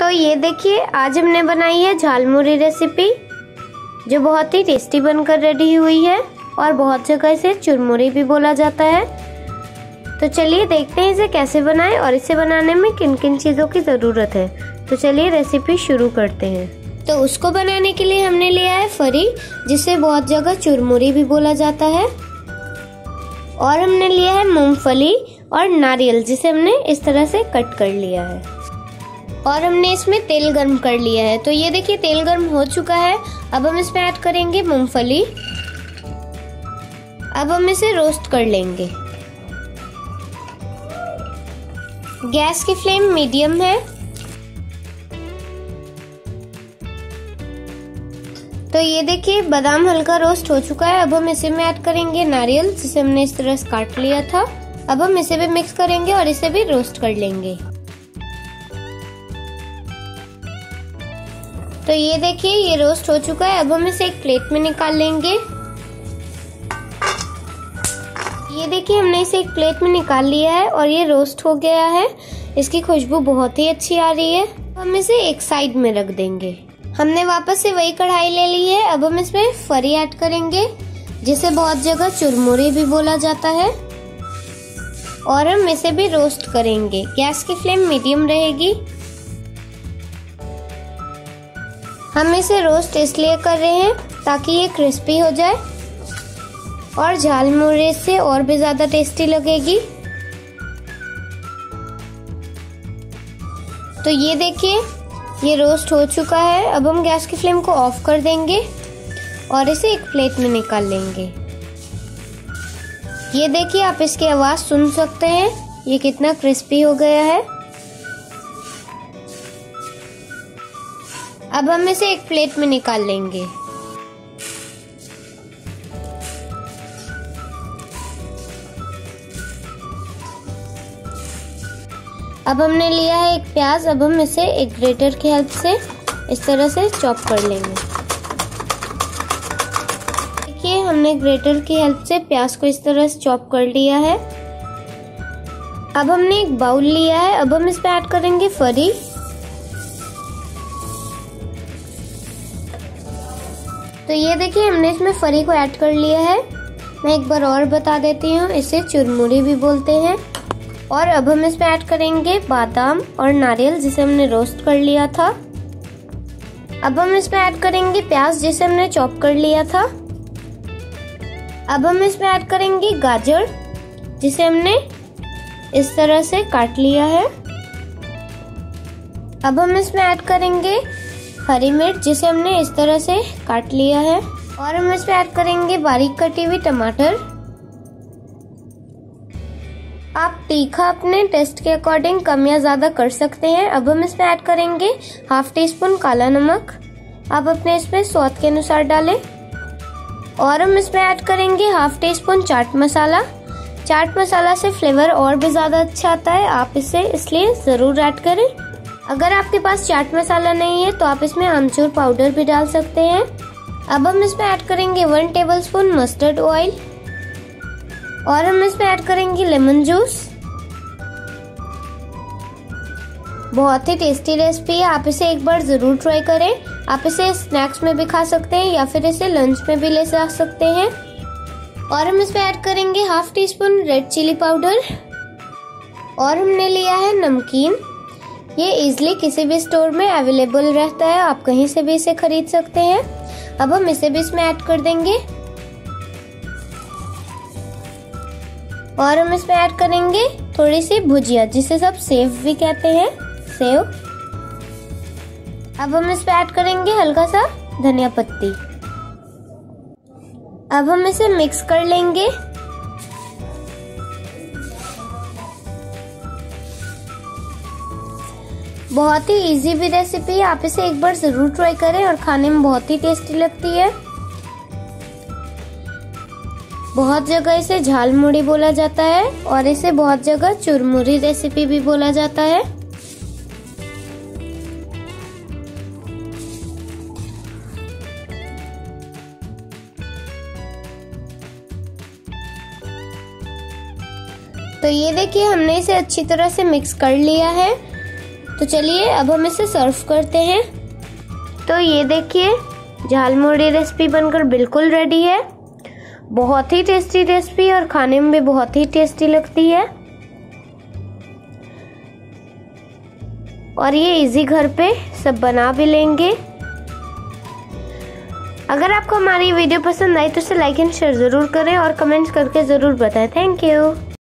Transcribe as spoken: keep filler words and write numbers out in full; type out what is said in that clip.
तो ये देखिए, आज हमने बनाई है झालमुरी रेसिपी, जो बहुत ही टेस्टी बनकर रेडी हुई है और बहुत जगह इसे चुरमुरी भी बोला जाता है। तो चलिए देखते हैं इसे कैसे बनाएं और इसे बनाने में किन किन चीज़ों की ज़रूरत है। तो चलिए रेसिपी शुरू करते हैं। तो उसको बनाने के लिए हमने लिया है फरी, जिसे बहुत जगह चुरमुरी भी बोला जाता है, और हमने लिया है मूंगफली और नारियल, जिसे हमने इस तरह से कट कर लिया है, और हमने इसमें तेल गर्म कर लिया है। तो ये देखिए तेल गर्म हो चुका है। अब हम इसमें ऐड करेंगे मूंगफली। अब हम इसे रोस्ट कर लेंगे। गैस की फ्लेम मीडियम है। तो ये देखिए बादाम हल्का रोस्ट हो चुका है। अब हम इसे में ऐड करेंगे नारियल, जिसे हमने इस तरह से काट लिया था। अब हम इसे भी मिक्स करेंगे और इसे भी रोस्ट कर लेंगे। तो ये देखिए ये रोस्ट हो चुका है। अब हम इसे एक प्लेट में निकाल लेंगे। ये देखिए हमने इसे एक प्लेट में निकाल लिया है और ये रोस्ट हो गया है। इसकी खुशबू बहुत ही अच्छी आ रही है। हम इसे एक साइड में रख देंगे। हमने वापस से वही कढ़ाई ले ली है। अब हम इसमें फरी ऐड करेंगे, जिसे बहुत जगह चुरमुरी भी बोला जाता है, और हम इसे भी रोस्ट करेंगे। गैस की फ्लेम मीडियम रहेगी। हम इसे रोस्ट इसलिए कर रहे हैं ताकि ये क्रिस्पी हो जाए और झालमुरी से और भी ज्यादा टेस्टी लगेगी। तो ये देखिए ये रोस्ट हो चुका है। अब हम गैस की फ्लेम को ऑफ कर देंगे और इसे एक प्लेट में निकाल लेंगे। ये देखिए आप इसकी आवाज सुन सकते हैं, ये कितना क्रिस्पी हो गया है। अब हम इसे एक प्लेट में निकाल लेंगे। अब हमने लिया है एक प्याज। अब हम इसे एक ग्रेटर की हेल्प से इस तरह से चॉप कर लेंगे। देखिए हमने ग्रेटर की हेल्प से प्याज को इस तरह से चॉप कर लिया है। अब हमने एक बाउल लिया है। अब हम इसमें ऐड करेंगे फरी। तो ये देखिए हमने इसमें फरी को ऐड कर लिया है। मैं एक बार और बता देती हूँ, इसे चुरमुरी भी बोलते हैं। और अब हम इसमें ऐड करेंगे बादाम और नारियल, जिसे हमने रोस्ट कर लिया था। अब हम इसमें ऐड करेंगे प्याज, जिसे हमने चॉप कर लिया था। अब हम इसमें ऐड करेंगे गाजर, जिसे हमने इस तरह से काट लिया है। अब हम इसमें ऐड करेंगे हरी मिर्च, जिसे हमने इस तरह से काट लिया है, और हम इसमें ऐड करेंगे बारीक कटी हुई टमाटर। आप तीखा अपने टेस्ट के अकॉर्डिंग कम या ज्यादा कर सकते हैं। अब हम इसमें ऐड करेंगे हाफ टी स्पून काला नमक। आप अपने इसमें स्वाद के अनुसार डालें। और हम इसमें ऐड करेंगे half teaspoon chaat masala. Chaat masala से फ्लेवर और भी ज्यादा अच्छा आता है, आप इसे इसलिए जरूर ऐड करें। अगर आपके पास चाट मसाला नहीं है तो आप इसमें आमचूर पाउडर भी डाल सकते हैं। अब हम इसमें ऐड करेंगे वन टेबलस्पून मस्टर्ड ऑयल, और हम इसमें ऐड करेंगे लेमन जूस। बहुत ही टेस्टी रेसिपी है, आप इसे एक बार जरूर ट्राई करें। आप इसे स्नैक्स में भी खा सकते हैं या फिर इसे लंच में भी ले जा सकते हैं। और हम इसमें ऐड करेंगे half teaspoon red chilli powder, और हमने लिया है नमकीन। ये इजिली किसी भी स्टोर में अवेलेबल रहता है, आप कहीं से भी इसे खरीद सकते हैं। अब हम इसे भी इसमें ऐड कर देंगे, और हम इसमें ऐड करेंगे थोड़ी सी भुजिया, जिसे सब सेव भी कहते हैं, सेव। अब हम इसमें ऐड करेंगे हल्का सा धनिया पत्ती। अब हम इसे मिक्स कर लेंगे। बहुत ही इजी भी रेसिपी है, आप इसे एक बार जरूर ट्राई करें और खाने में बहुत ही टेस्टी लगती है। बहुत जगह इसे झालमुरी बोला जाता है और इसे बहुत जगह चुरमुरी रेसिपी भी बोला जाता है। तो ये देखिए हमने इसे अच्छी तरह से मिक्स कर लिया है। तो चलिए अब हम इसे सर्व करते हैं। तो ये देखिए झालमुड़ी रेसिपी बनकर बिल्कुल रेडी है। बहुत ही टेस्टी रेसिपी और खाने में भी बहुत ही टेस्टी लगती है और ये इजी घर पे सब बना भी लेंगे। अगर आपको हमारी वीडियो पसंद आई तो इसे लाइक एंड शेयर जरूर करें और कमेंट्स करके जरूर बताएं। Thank you.